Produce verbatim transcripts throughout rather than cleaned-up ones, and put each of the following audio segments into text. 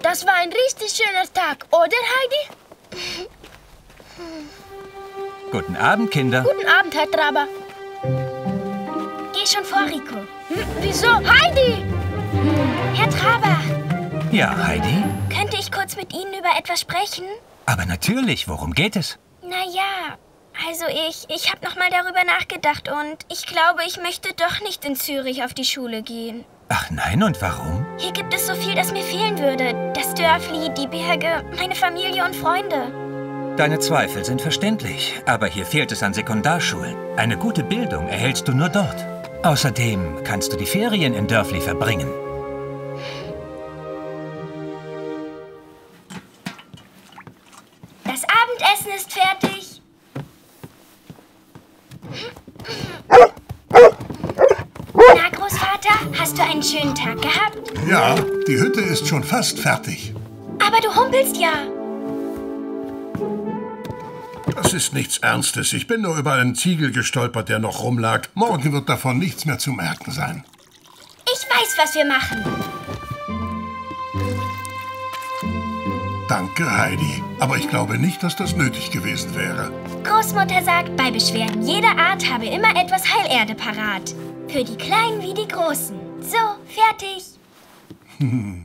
Das war ein richtig schöner Tag, oder Heidi? Guten Abend, Kinder. Guten Abend, Herr Traber. Geh schon vor, Rico. Hm, wieso? Heidi! Herr Traber. Ja, Heidi? Könnte ich kurz mit Ihnen über etwas sprechen? Aber natürlich, worum geht es? Na ja, also ich, ich habe noch mal darüber nachgedacht und ich glaube, ich möchte doch nicht in Zürich auf die Schule gehen. Ach nein, und warum? Hier gibt es so viel, das mir fehlen würde. Das Dörfli, die Berge, meine Familie und Freunde. Deine Zweifel sind verständlich, aber hier fehlt es an Sekundarschulen. Eine gute Bildung erhältst du nur dort. Außerdem kannst du die Ferien in Dörfli verbringen. Das Abendessen ist fertig. Na, Großvater, hast du einen schönen Tag gehabt? Ja, die Hütte ist schon fast fertig. Aber du humpelst ja. Das ist nichts Ernstes. Ich bin nur über einen Ziegel gestolpert, der noch rumlag. Morgen wird davon nichts mehr zu merken sein. Ich weiß, was wir machen. Danke, Heidi. Aber ich glaube nicht, dass das nötig gewesen wäre. Großmutter sagt, bei Beschwerden jeder Art habe immer etwas Heilerde parat. Für die Kleinen wie die Großen. So, fertig. Hm.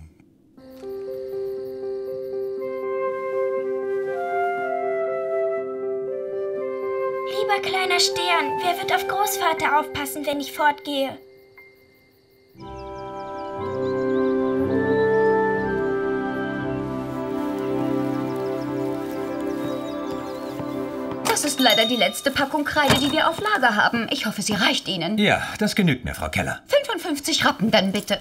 Lieber kleiner Stern, wer wird auf Großvater aufpassen, wenn ich fortgehe? Das ist leider die letzte Packung Kreide, die wir auf Lager haben. Ich hoffe, sie reicht Ihnen. Ja, das genügt mir, Frau Keller. fünfundfünfzig Rappen dann bitte.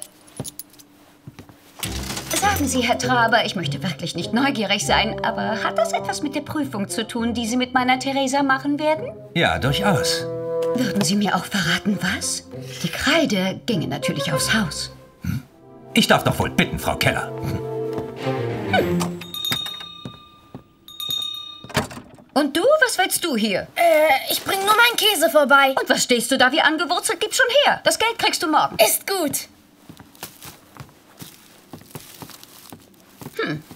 Sagen Sie, Herr Traber, ich möchte wirklich nicht neugierig sein, aber hat das etwas mit der Prüfung zu tun, die Sie mit meiner Theresa machen werden? Ja, durchaus. Würden Sie mir auch verraten, was? Die Kreide ginge natürlich aufs Haus. Hm? Ich darf doch wohl bitten, Frau Keller. Hm. Und du, was willst du hier? Äh, ich bring nur meinen Käse vorbei. Und was stehst du da wie angewurzelt? Gib schon her. Das Geld kriegst du morgen. Ist gut. Hm.